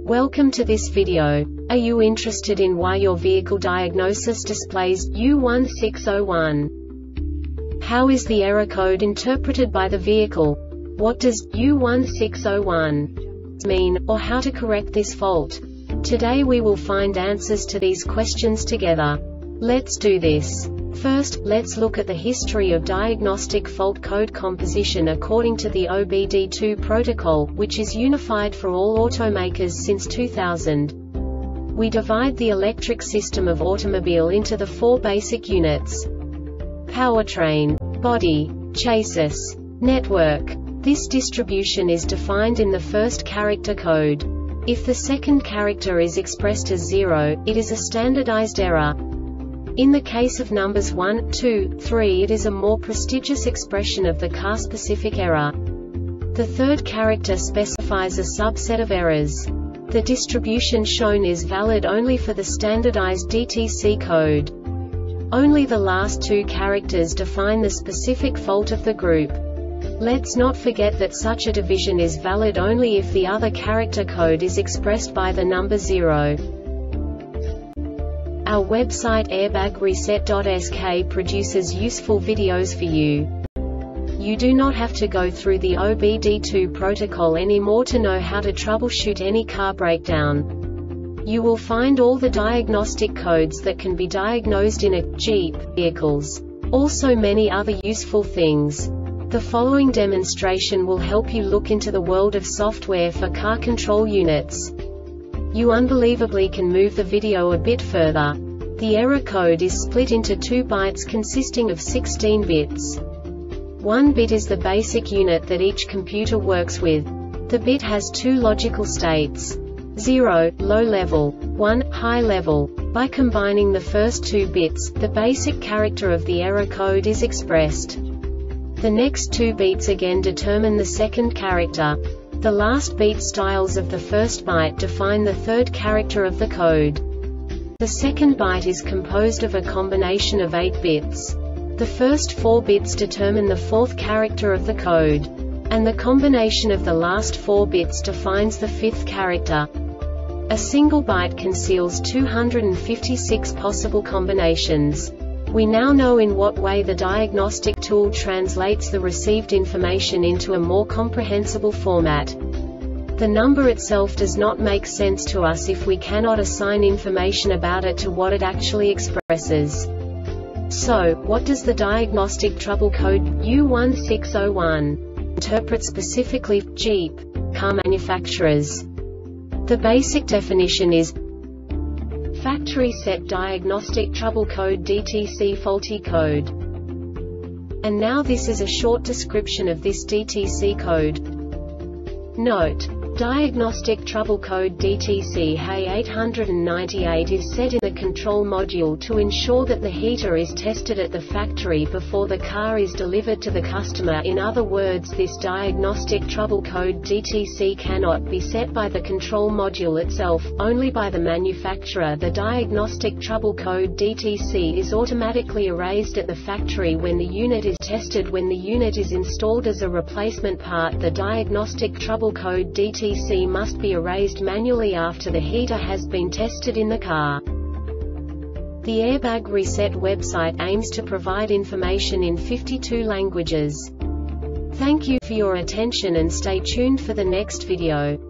Welcome to this video. Are you interested in why your vehicle diagnosis displays U1601? How is the error code interpreted by the vehicle? What does U1601 mean, or how to correct this fault? Today we will find answers to these questions together. Let's do this. First, let's look at the history of diagnostic fault code composition according to the OBD2 protocol, which is unified for all automakers since 2000. We divide the electric system of automobile into the four basic units: powertrain, body, chassis, network. This distribution is defined in the first character code. If the second character is expressed as 0, it is a standardized error. In the case of numbers 1, 2, 3, it is a more prestigious expression of the car-specific error. The third character specifies a subset of errors. The distribution shown is valid only for the standardized DTC code. Only the last two characters define the specific fault of the group. Let's not forget that such a division is valid only if the other character code is expressed by the number 0. Our website airbagreset.sk produces useful videos for you. You do not have to go through the OBD2 protocol anymore to know how to troubleshoot any car breakdown. You will find all the diagnostic codes that can be diagnosed in a Jeep vehicles. Also many other useful things. The following demonstration will help you look into the world of software for car control units. You unbelievably can move the video a bit further. The error code is split into 2 bytes consisting of 16 bits. 1 bit is the basic unit that each computer works with. The bit has 2 logical states: 0, low level, 1, high level. By combining the first 2 bits, the basic character of the error code is expressed. The next 2 beats again determine the second character. The last beat styles of the first byte define the third character of the code. The second byte is composed of a combination of 8 bits. The first 4 bits determine the fourth character of the code. And the combination of the last 4 bits defines the fifth character. A single byte conceals 256 possible combinations. We now know in what way the diagnostic tool translates the received information into a more comprehensible format. The number itself does not make sense to us if we cannot assign information about it to what it actually expresses. So, what does the diagnostic trouble code U1601 interpret specifically for Jeep car manufacturers? The basic definition is Factory Set Diagnostic Trouble Code DTC Faulty Code. And now this is a short description of this DTC code. Note: Diagnostic Trouble Code DTC HA898 is set in the control module to ensure that the heater is tested at the factory before the car is delivered to the customer. In other words, this diagnostic trouble code DTC cannot be set by the control module itself, only by the manufacturer. The diagnostic trouble code DTC is automatically erased at the factory when the unit is tested. When the unit is installed as a replacement part, the diagnostic trouble code DTC must be erased manually after the heater has been tested in the car. The Airbag Reset website aims to provide information in 52 languages. Thank you for your attention and stay tuned for the next video.